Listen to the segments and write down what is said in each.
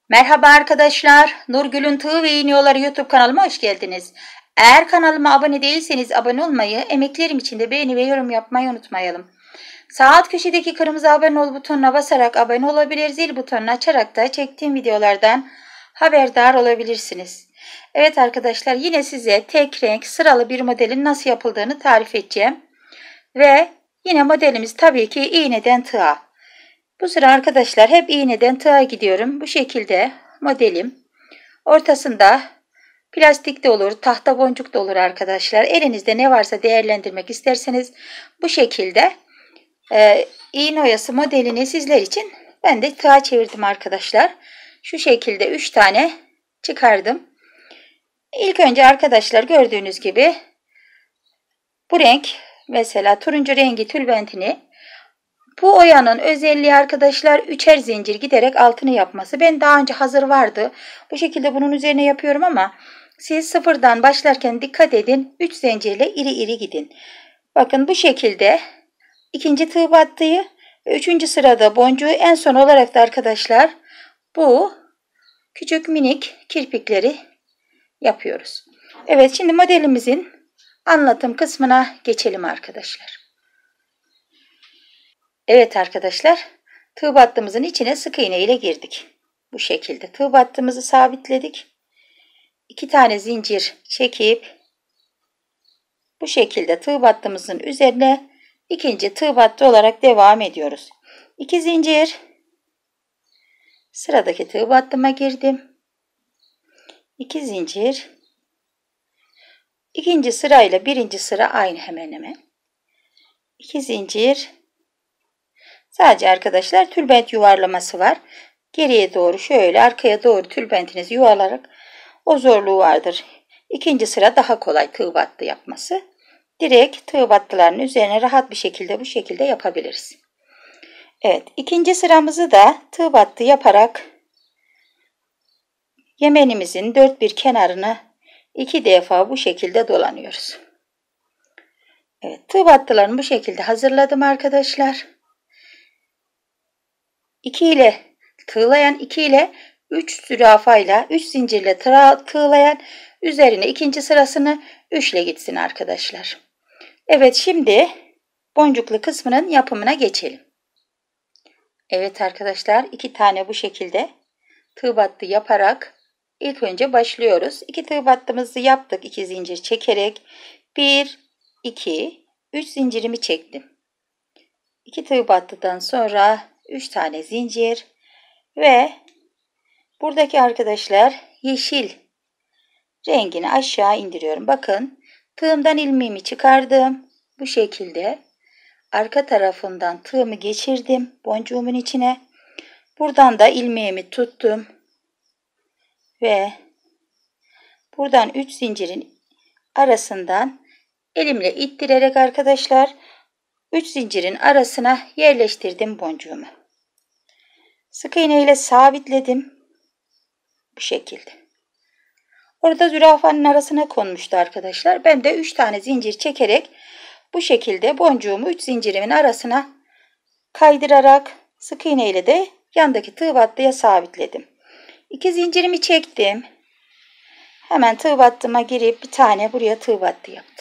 Merhaba arkadaşlar, Nurgül'ün Tığ ve İğne Yolları YouTube kanalıma hoş geldiniz. Eğer kanalıma abone değilseniz abone olmayı, emeklerim için de beğeni ve yorum yapmayı unutmayalım. Sağ alt köşedeki kırmızı abone ol butonuna basarak abone olabilir, zil butonunu açarak da çektiğim videolardan haberdar olabilirsiniz. Evet arkadaşlar, yine size tek renk sıralı bir modelin nasıl yapıldığını tarif edeceğim. Ve yine modelimiz tabii ki iğneden tığa. Bu sıra arkadaşlar hep iğneden tığa gidiyorum. Bu şekilde modelim. Ortasında plastik de olur, tahta boncuk da olur arkadaşlar. Elinizde ne varsa değerlendirmek isterseniz bu şekilde iğne oyası modelini sizler için ben de tığa çevirdim arkadaşlar. Şu şekilde 3 tane çıkardım. İlk önce arkadaşlar gördüğünüz gibi bu renk, mesela turuncu rengi tülbentini, bu oyanın özelliği arkadaşlar 3'er zincir giderek altını yapması. Ben daha önce hazır vardı. Bu şekilde bunun üzerine yapıyorum ama siz sıfırdan başlarken dikkat edin. 3 zincirle iri iri gidin. Bakın bu şekilde ikinci tığ battığı ve 3. sırada boncuğu en son olarak da arkadaşlar bu küçük minik kirpikleri yapıyoruz. Evet, şimdi modelimizin anlatım kısmına geçelim arkadaşlar. Evet arkadaşlar, tığ battığımızın içine sık iğne ile girdik. Bu şekilde tığ battığımızı sabitledik. 2 tane zincir çekip bu şekilde tığ battığımızın üzerine ikinci tığ battı olarak devam ediyoruz. 2 zincir, sıradaki tığ battıma girdim. 2 zincir, ikinci sırayla birinci sıra aynı hemen hemen. 2 zincir. Sadece arkadaşlar tülbent yuvarlaması var. Geriye doğru şöyle arkaya doğru tülbentinizi yuvarlarak o zorluğu vardır. İkinci sıra daha kolay tığ battı yapması. Direkt tığ battıların üzerine rahat bir şekilde bu şekilde yapabiliriz. Evet, ikinci sıramızı da tığ battı yaparak yemenimizin dört bir kenarını 2 defa bu şekilde dolanıyoruz. Evet, tığ battılarını bu şekilde hazırladım arkadaşlar. 2 ile tığlayan, 2 ile 3 zürafayla 3 zincirle tığlayan, üzerine ikinci sırasını 3 ile gitsin arkadaşlar. Evet, şimdi boncuklu kısmının yapımına geçelim. Evet arkadaşlar, 2 tane bu şekilde tığ battı yaparak ilk önce başlıyoruz. 2 tığ battımızı yaptık, 2 zincir çekerek 1 2 3 zincirimi çektim. 2 tığ battıdan sonra 3 tane zincir ve buradaki arkadaşlar yeşil rengini aşağı indiriyorum. Bakın, tığımdan ilmeğimi çıkardım. Bu şekilde arka tarafından tığımı geçirdim boncuğumun içine. Buradan da ilmeğimi tuttum ve buradan 3 zincirin arasından elimle ittirerek arkadaşlar 3 zincirin arasına yerleştirdim boncuğumu. Sık iğne ile sabitledim. Bu şekilde. Orada zürafanın arasına konmuştu arkadaşlar. Ben de 3 tane zincir çekerek bu şekilde boncuğumu 3 zincirimin arasına kaydırarak sık iğne ile de yandaki tığ battıya sabitledim. 2 zincirimi çektim. Hemen tığ battıma girip bir tane buraya tığ battı yaptım.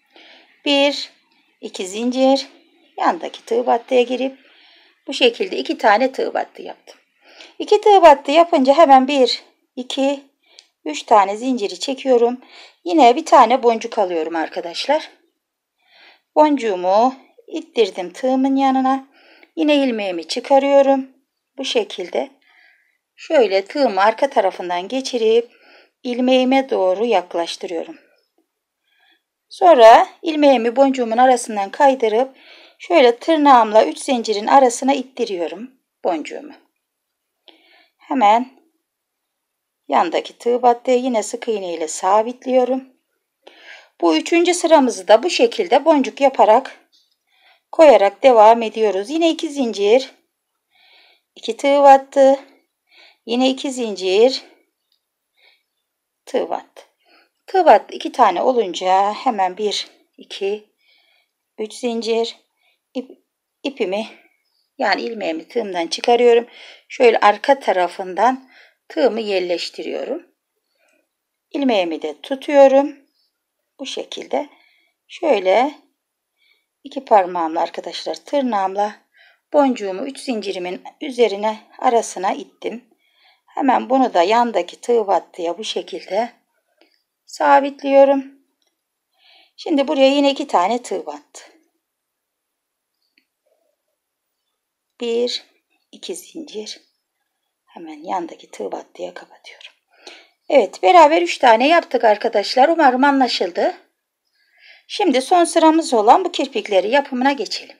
1 2 zincir, yandaki tığ battıya girip bu şekilde 2 tane tığ battı yaptım. 2 tığ battı yapınca hemen 1 2 3 tane zinciri çekiyorum. Yine bir tane boncuk alıyorum arkadaşlar. Boncuğumu ittirdim tığımın yanına. Yine ilmeğimi çıkarıyorum. Bu şekilde şöyle tığımı arka tarafından geçirip ilmeğime doğru yaklaştırıyorum. Sonra ilmeğimi boncuğumun arasından kaydırıp şöyle tırnağımla 3 zincirin arasına ittiriyorum boncuğumu. Hemen yandaki tığ battıya yine sık iğne ile sabitliyorum. Bu 3. sıramızı da bu şekilde boncuk yaparak koyarak devam ediyoruz. Yine 2 zincir, 2 tığ battı, yine 2 zincir, tığ battı. Tığ battı 2 tane olunca hemen 1 2 3 zincir, ipimi yani ilmeğimi tığımdan çıkarıyorum. Şöyle arka tarafından tığımı yerleştiriyorum. İlmeğimi de tutuyorum. Bu şekilde şöyle iki parmağımla arkadaşlar tırnağımla boncuğumu 3 zincirimin üzerine arasına ittim. Hemen bunu da yandaki tığ battıya bu şekilde sabitliyorum. Şimdi buraya yine 2 tane tığ battı. 1 2 zincir. Hemen yandaki tığ battıya kapatıyorum. Evet, beraber 3 tane yaptık arkadaşlar. Umarım anlaşıldı. Şimdi son sıramız olan bu kirpikleri yapımına geçelim.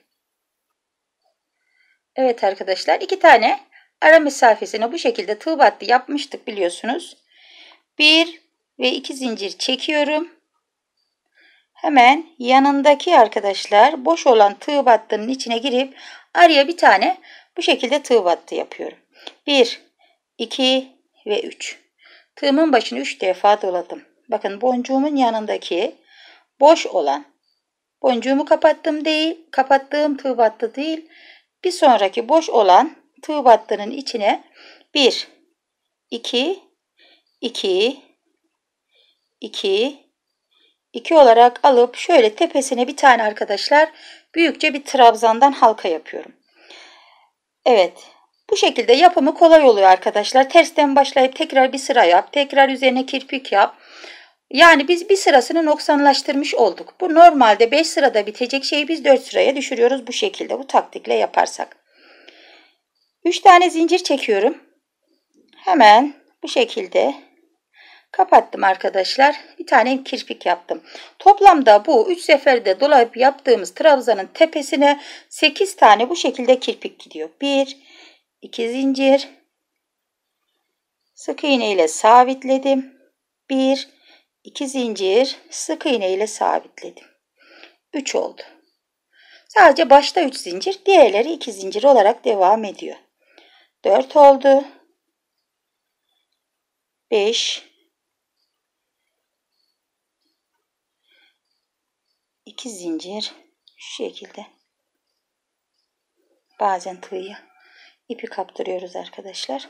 Evet arkadaşlar, 2 tane ara mesafesine bu şekilde tığ battı yapmıştık biliyorsunuz. 1 ve 2 zincir çekiyorum. Hemen yanındaki arkadaşlar boş olan tığ battının içine girip araya bir tane bu şekilde tığ battı yapıyorum. 1 2 ve 3. Tığımın başını 3 defa doladım. Bakın boncuğumun yanındaki boş olan boncuğumu kapattığım tığ battı değil. Bir sonraki boş olan tığ battının içine 1 2 2 2 2 olarak alıp şöyle tepesine bir tane arkadaşlar büyükçe bir trabzandan halka yapıyorum. Evet, bu şekilde yapımı kolay oluyor arkadaşlar. Tersten başlayıp tekrar bir sıra yap, tekrar üzerine kirpik yap. Yani biz bir sırasını noksanlaştırmış olduk. Bu normalde 5 sırada bitecek şeyi biz 4 sıraya düşürüyoruz bu şekilde, bu taktikle yaparsak. 3 tane zincir çekiyorum. Hemen bu şekilde kapattım arkadaşlar. Bir tane kirpik yaptım. Toplamda bu 3 seferde dolayıp yaptığımız trabzanın tepesine 8 tane bu şekilde kirpik gidiyor. 1 2 zincir. Sık iğne ile sabitledim. 1 2 zincir. Sık iğne ile sabitledim. 3 oldu. Sadece başta 3 zincir, diğerleri 2 zincir olarak devam ediyor. 4 oldu. 5 2 zincir şu şekilde. Bazen ipi kaptırıyoruz arkadaşlar.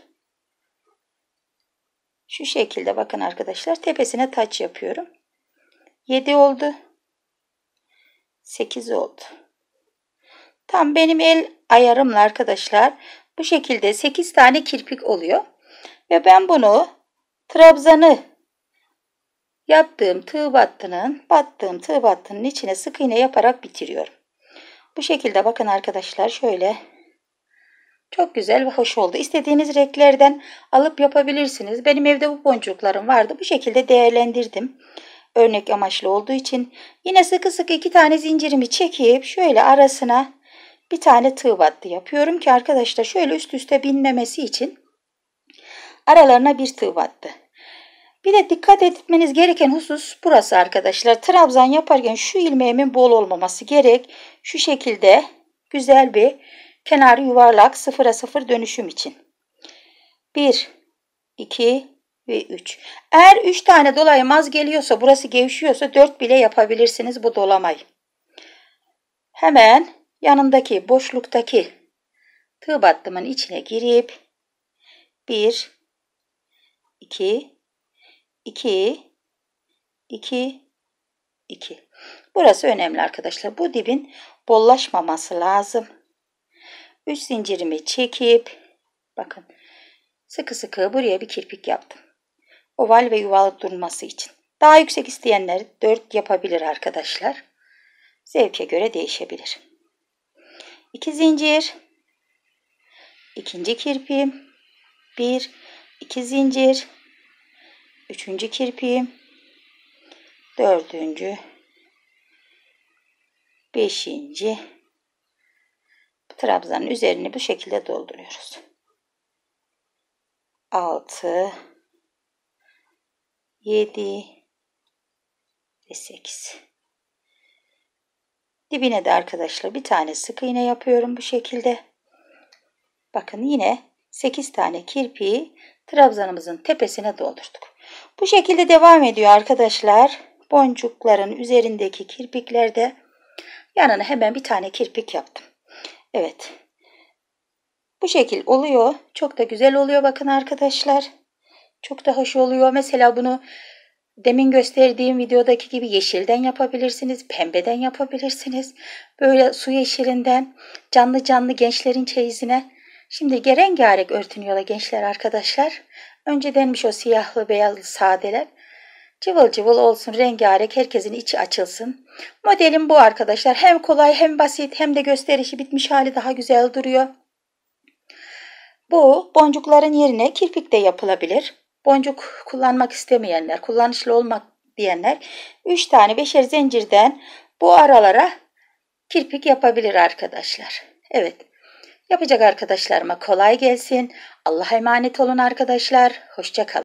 Şu şekilde bakın arkadaşlar, tepesine taç yapıyorum. 7 oldu. 8 oldu. Tam benim el ayarımla arkadaşlar bu şekilde 8 tane kirpik oluyor. Ve ben bunu trabzanı yaptığım battığım tığ battının içine sık iğne yaparak bitiriyorum. Bu şekilde bakın arkadaşlar, şöyle çok güzel ve hoş oldu. İstediğiniz renklerden alıp yapabilirsiniz. Benim evde bu boncuklarım vardı. Bu şekilde değerlendirdim. Örnek amaçlı olduğu için yine sıkı sıkı 2 tane zincirimi çekip şöyle arasına bir tane tığ battı yapıyorum ki arkadaşlar şöyle üst üste binmemesi için aralarına bir tığ battı. Bir de dikkat etmeniz gereken husus burası arkadaşlar. Trabzan yaparken şu ilmeğimin bol olmaması gerek. Şu şekilde güzel bir kenarı yuvarlak 0'a 0 dönüşüm için. 1, 2 ve 3. Eğer 3 tane dolayım az geliyorsa, burası gevşiyorsa 4 bile yapabilirsiniz bu dolamayı. Hemen yanındaki boşluktaki tığ battımın içine girip 1, 2, 2, 2, 2. Burası önemli arkadaşlar. Bu dibin bollaşmaması lazım. 3 zincirimi çekip bakın sıkı sıkı buraya bir kirpik yaptım. Oval ve yuvarlak durması için. Daha yüksek isteyenler 4 yapabilir arkadaşlar. Zevke göre değişebilir. 2 zincir. İkinci kirpiğim. 1, 2 zincir. Üçüncü kirpiğim. Dördüncü. Beşinci. Trabzanın üzerini bu şekilde dolduruyoruz. 6, 7 ve 8. Dibine de arkadaşlar bir tane sık iğne yapıyorum bu şekilde. Bakın yine 8 tane kirpiği trabzanımızın tepesine doldurduk. Bu şekilde devam ediyor arkadaşlar. Boncukların üzerindeki kirpiklerde yanına hemen bir tane kirpik yaptım. Evet. Bu şekil oluyor. Çok da güzel oluyor bakın arkadaşlar. Çok da hoş oluyor. Mesela bunu demin gösterdiğim videodaki gibi yeşilden yapabilirsiniz, pembeden yapabilirsiniz. Böyle su yeşilinden canlı canlı gençlerin çeyizine. Şimdi rengarenk örtünüyorlar gençler arkadaşlar. Öncedenmiş o siyahlı beyazlı sadeler. Cıvıl cıvıl olsun, rengarenk, herkesin içi açılsın. Modelim bu arkadaşlar. Hem kolay hem basit hem de gösterişi bitmiş hali daha güzel duruyor. Bu boncukların yerine kirpik de yapılabilir. Boncuk kullanmak istemeyenler, kullanışlı olmak diyenler 3 tane 5'er zincirden bu aralara kirpik yapabilir arkadaşlar. Evet. Yapacak arkadaşlarıma kolay gelsin. Allah'a emanet olun arkadaşlar. Hoşça kalın.